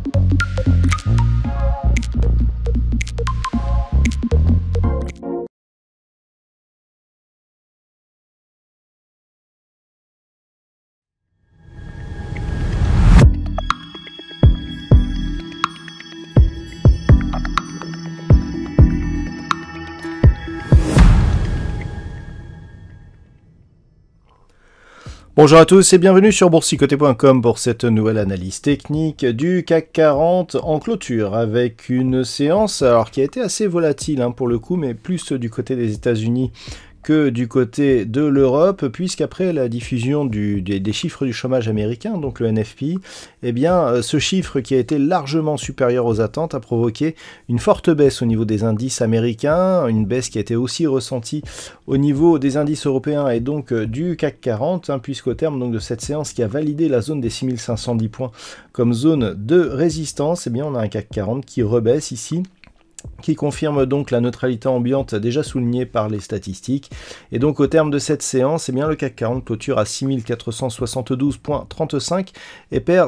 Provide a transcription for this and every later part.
Bonjour à tous et bienvenue sur boursicoté.com pour cette nouvelle analyse technique du CAC 40 en clôture avec une séance qui a été assez volatile pour le coup, mais plus du côté des États-Unis que du côté de l'Europe, puisqu'après la diffusion des chiffres du chômage américain, donc le NFP, eh bien ce chiffre qui a été largement supérieur aux attentes a provoqué une forte baisse au niveau des indices américains, une baisse qui a été aussi ressentie au niveau des indices européens et donc du CAC 40, puisqu'au terme donc, de cette séance qui a validé la zone des 6510 points comme zone de résistance, eh bien on a un CAC 40 qui rebaisse ici, qui confirme donc la neutralité ambiante déjà soulignée par les statistiques. Et donc au terme de cette séance, eh bien, le CAC 40 clôture à 6472,35 et perd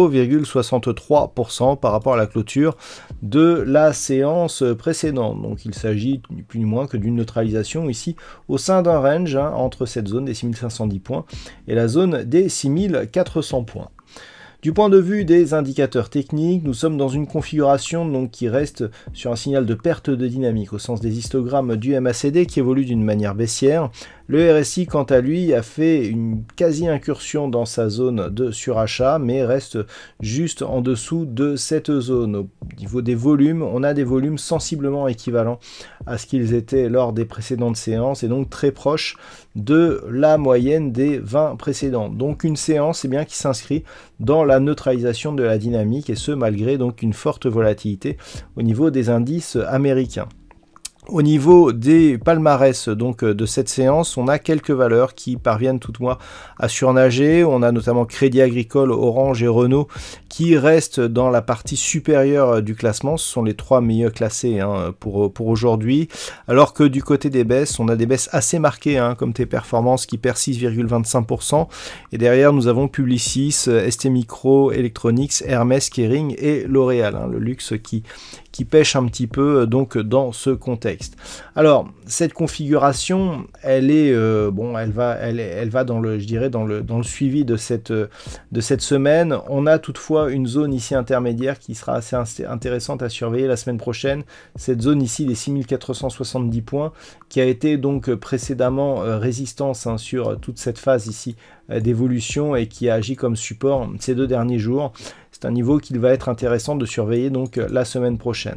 0,63% par rapport à la clôture de la séance précédente. Donc il s'agit ni plus ni moins que d'une neutralisation ici au sein d'un range entre cette zone des 6510 points et la zone des 6400 points. Du point de vue des indicateurs techniques, nous sommes dans une configuration donc, qui reste sur un signal de perte de dynamique au sens des histogrammes du MACD qui évolue d'une manière baissière. Le RSI, quant à lui, a fait une quasi-incursion dans sa zone de surachat, mais reste juste en dessous de cette zone. Au niveau des volumes, on a des volumes sensiblement équivalents à ce qu'ils étaient lors des précédentes séances, et donc très proches de la moyenne des 20 précédentes. Donc une séance bien, qui s'inscrit dans la neutralisation de la dynamique, et ce malgré donc une forte volatilité au niveau des indices américains. Au niveau des palmarès donc de cette séance, on a quelques valeurs qui parviennent toutefois à surnager. On a notamment Crédit Agricole, Orange et Renault qui restent dans la partie supérieure du classement. Ce sont les trois meilleurs classés pour aujourd'hui. Alors que du côté des baisses, on a des baisses assez marquées comme T-Performance qui perd 6,25%. Et derrière, nous avons Publicis, ST Micro, Electronics, Hermès, Kering et L'Oréal, le luxe qui pêche un petit peu donc dans ce contexte. Alors cette configuration, elle est elle va dans le, je dirais dans le suivi de cette semaine. On a toutefois une zone ici intermédiaire qui sera assez intéressante à surveiller la semaine prochaine. Cette zone ici des 6470 points qui a été donc précédemment résistance sur toute cette phase ici d'évolution et qui a agi comme support ces 2 derniers jours. C'est un niveau qu'il va être intéressant de surveiller donc la semaine prochaine.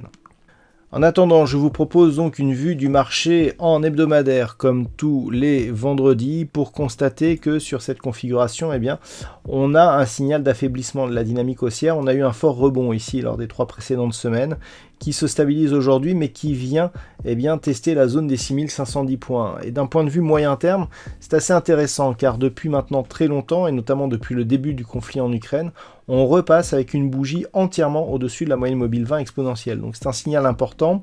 En attendant, je vous propose donc une vue du marché en hebdomadaire comme tous les vendredis pour constater que sur cette configuration, eh bien, on a un signal d'affaiblissement de la dynamique haussière. On a eu un fort rebond ici lors des 3 précédentes semaines qui se stabilise aujourd'hui mais qui vient tester la zone des 6510 points. Et d'un point de vue moyen terme, c'est assez intéressant car depuis maintenant très longtemps et notamment depuis le début du conflit en Ukraine, on repasse avec une bougie entièrement au-dessus de la moyenne mobile 20 exponentielle. Donc c'est un signal important.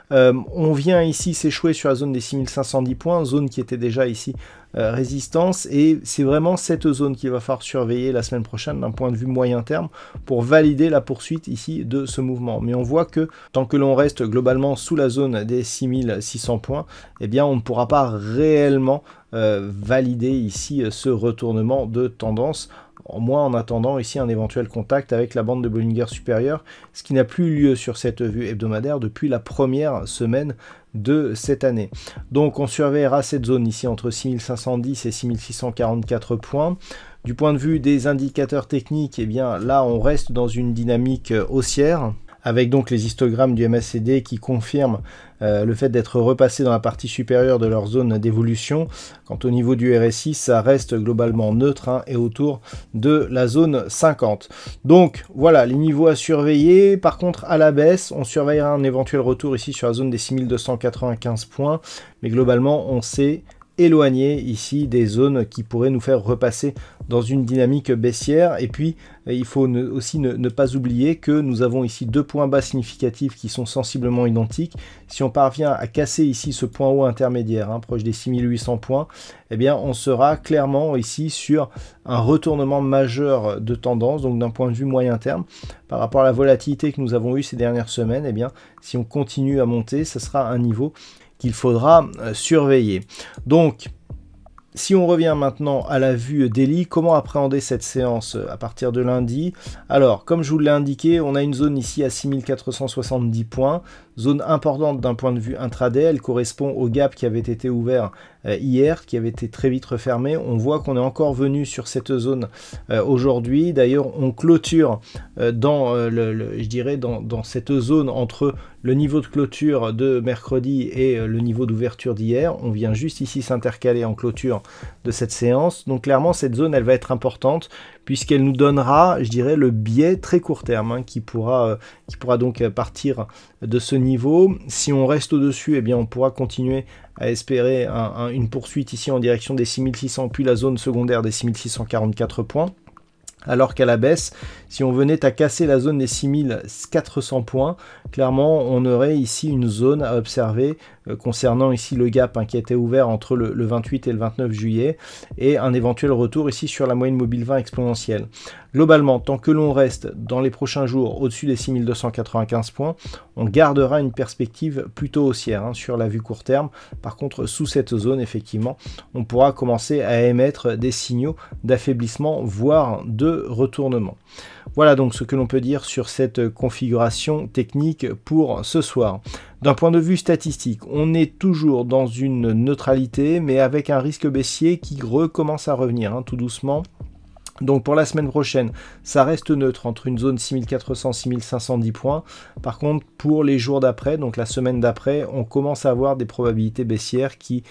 On vient ici s'échouer sur la zone des 6510 points, zone qui était déjà ici résistance, et c'est vraiment cette zone qu'il va falloir surveiller la semaine prochaine d'un point de vue moyen terme pour valider la poursuite ici de ce mouvement. Mais on voit que tant que l'on reste globalement sous la zone des 6600 points, eh bien on ne pourra pas réellement valider ici ce retournement de tendance, au moins en attendant ici un éventuel contact avec la bande de Bollinger supérieure, ce qui n'a plus eu lieu sur cette vue hebdomadaire depuis la première semaine de cette année. Donc on surveillera cette zone ici entre 6510 et 6644 points. Du point de vue des indicateurs techniques, eh bien là on reste dans une dynamique haussière, avec donc les histogrammes du MACD qui confirment le fait d'être repassé dans la partie supérieure de leur zone d'évolution. Quant au niveau du RSI, ça reste globalement neutre et autour de la zone 50. Donc voilà les niveaux à surveiller. Par contre à la baisse, on surveillera un éventuel retour ici sur la zone des 6295 points, mais globalement on sait éloigner ici des zones qui pourraient nous faire repasser dans une dynamique baissière. Et puis il faut aussi ne pas oublier que nous avons ici deux points bas significatifs qui sont sensiblement identiques. Si on parvient à casser ici ce point haut intermédiaire, proche des 6800 points, eh bien on sera clairement ici sur un retournement majeur de tendance, donc d'un point de vue moyen terme, par rapport à la volatilité que nous avons eue ces dernières semaines. Eh bien si on continue à monter, ce sera un niveau qu'il faudra surveiller. Donc, si on revient maintenant à la vue daily, comment appréhender cette séance à partir de lundi? Alors, comme je vous l'ai indiqué, on a une zone ici à 6470 points, zone importante d'un point de vue intraday, elle correspond au gap qui avait été ouvert hier, qui avait été très vite refermé. On voit qu'on est encore venu sur cette zone aujourd'hui. D'ailleurs, on clôture dans, je dirais, dans cette zone entre le niveau de clôture de mercredi et le niveau d'ouverture d'hier. On vient juste ici s'intercaler en clôture de cette séance. Donc clairement, cette zone, elle va être importante puisqu'elle nous donnera, je dirais, le biais très court terme qui pourra donc partir de ce niveau. Si on reste au-dessus, eh bien, on pourra continuer à espérer une poursuite ici en direction des 6600, puis la zone secondaire des 6644 points. Alors qu'à la baisse, si on venait à casser la zone des 6400 points, clairement on aurait ici une zone à observer concernant ici le gap qui a été ouvert entre le 28 et le 29 juillet et un éventuel retour ici sur la moyenne mobile 20 exponentielle. Globalement, tant que l'on reste dans les prochains jours au-dessus des 6295 points, on gardera une perspective plutôt haussière sur la vue court terme. Par contre, sous cette zone, effectivement, on pourra commencer à émettre des signaux d'affaiblissement, voire de retournement. Voilà donc ce que l'on peut dire sur cette configuration technique pour ce soir. D'un point de vue statistique, on est toujours dans une neutralité, mais avec un risque baissier qui recommence à revenir tout doucement. Donc pour la semaine prochaine, ça reste neutre entre une zone 6400-6510 points. Par contre, pour les jours d'après, donc la semaine d'après, on commence à avoir des probabilités baissières qui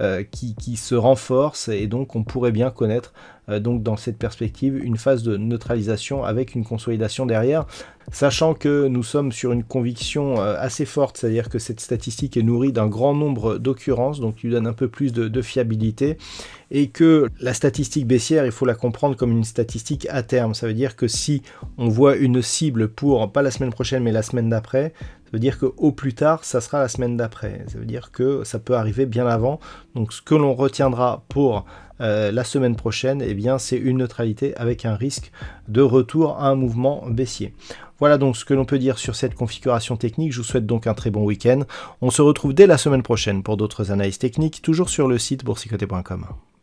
se renforcent et donc on pourrait bien connaître donc dans cette perspective une phase de neutralisation avec une consolidation derrière, sachant que nous sommes sur une conviction assez forte, c'est-à-dire que cette statistique est nourrie d'un grand nombre d'occurrences, donc lui donne un peu plus de fiabilité, et que la statistique baissière, il faut la comprendre comme une statistique à terme. Ça veut dire que si on voit une cible pour, pas la semaine prochaine, mais la semaine d'après, ça veut dire qu'au plus tard, ça sera la semaine d'après. Ça veut dire que ça peut arriver bien avant. Donc ce que l'on retiendra pour la semaine prochaine, eh bien, c'est une neutralité avec un risque de retour à un mouvement baissier. Voilà donc ce que l'on peut dire sur cette configuration technique. Je vous souhaite donc un très bon week-end. On se retrouve dès la semaine prochaine pour d'autres analyses techniques, toujours sur le site boursicoté.com.